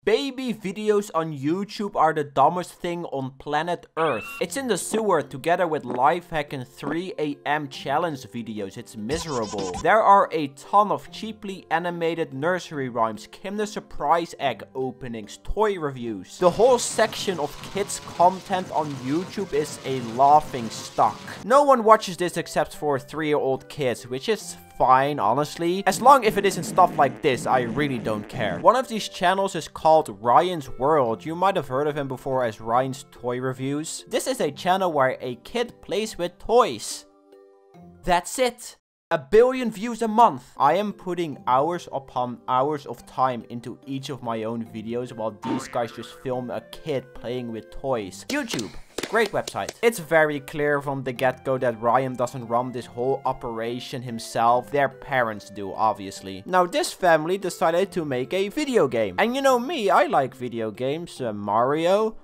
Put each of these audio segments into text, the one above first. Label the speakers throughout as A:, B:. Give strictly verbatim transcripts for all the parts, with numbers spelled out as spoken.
A: Baby videos on YouTube are the dumbest thing on planet Earth. It's in the sewer together with life hack and three A M challenge videos. It's miserable. There are a ton of cheaply animated nursery rhymes, Kinder Surprise egg openings, toy reviews. The whole section of kids content on YouTube is a laughing stock. No one watches this except for three-year-old kids, which is fine, honestly. As long if it isn't stuff like this, I really don't care. One of these channels is called Ryan's World. You might have heard of him before as Ryan's Toy Reviews. This is a channel where a kid plays with toys. That's it. A billion views a month. I am putting hours upon hours of time into each of my own videos while these guys just film a kid playing with toys. YouTube. Great website. It's very clear from the get-go that Ryan doesn't run this whole operation himself. Their parents do, obviously. Now, this family decided to make a video game. And you know me, I like video games. Uh, Mario.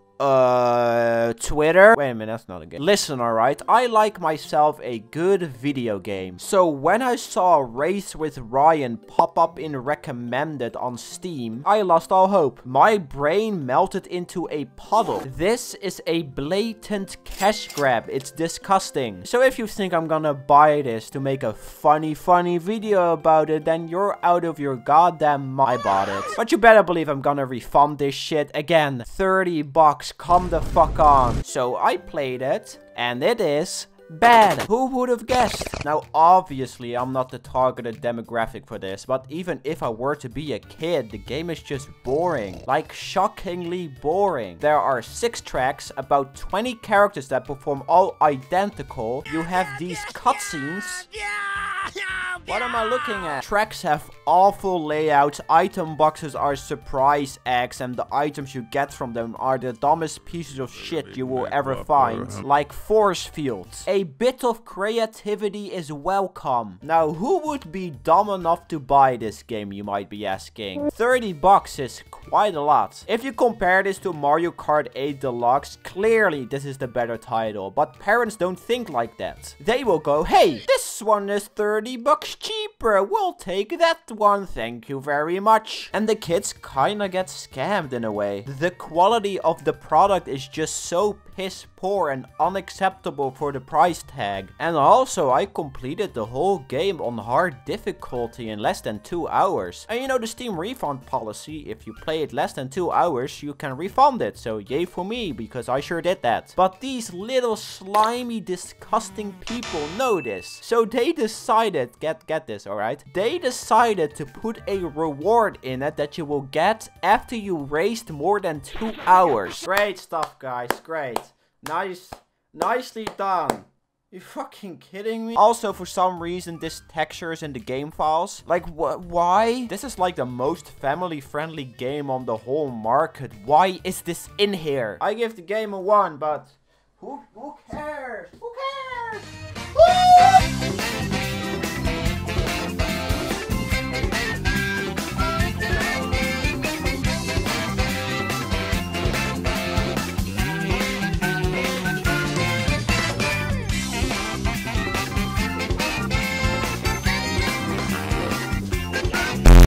A: Uh, Twitter. Wait a minute, that's not a game. Listen, alright, I like myself a good video game. So when I saw Race with Ryan pop up in recommended on Steam, I lost all hope. My brain melted into a puddle. This is a blatant cash grab. It's disgusting. So if you think I'm gonna buy this to make a funny, funny video about it, then you're out of your goddamn mind. I bought it. But you better believe I'm gonna refund this shit again. thirty bucks. Come the fuck on. So I played it, and it is bad. Who would have guessed? Now, obviously, I'm not the targeted demographic for this, but even if I were to be a kid, the game is just boring. Like, shockingly boring. There are six tracks, about twenty characters that perform all identical. You have these cutscenes. What am I looking at? Tracks have awful layouts, item boxes are surprise eggs, and the items you get from them are the dumbest pieces of shit you will ever find. Like force fields. A bit of creativity is welcome. Now, who would be dumb enough to buy this game, you might be asking? thirty bucks is quite a lot. If you compare this to Mario Kart eight Deluxe, clearly this is the better title, but parents don't think like that. They will go, hey, this one is thirty bucks cheaper, we'll take that one, thank you very much. And the kids kinda get scammed in a way. The quality of the product is just so piss poor and unacceptable for the price tag. And also, I completed the whole game on hard difficulty in less than two hours. And you know the Steam refund policy, if you play it less than two hours, you can refund it. So yay for me, because I sure did that. But these little slimy, disgusting people know this. So they decided, get, get this, alright? They decided to put a reward in it that you will get after you raced more than two hours. Great stuff, guys, great. Nice, nicely done. You fucking kidding me? Also, for some reason, this texture is in the game files. Like, wh why? This is like the most family-friendly game on the whole market. Why is this in here? I give the game a one, but who, who cares?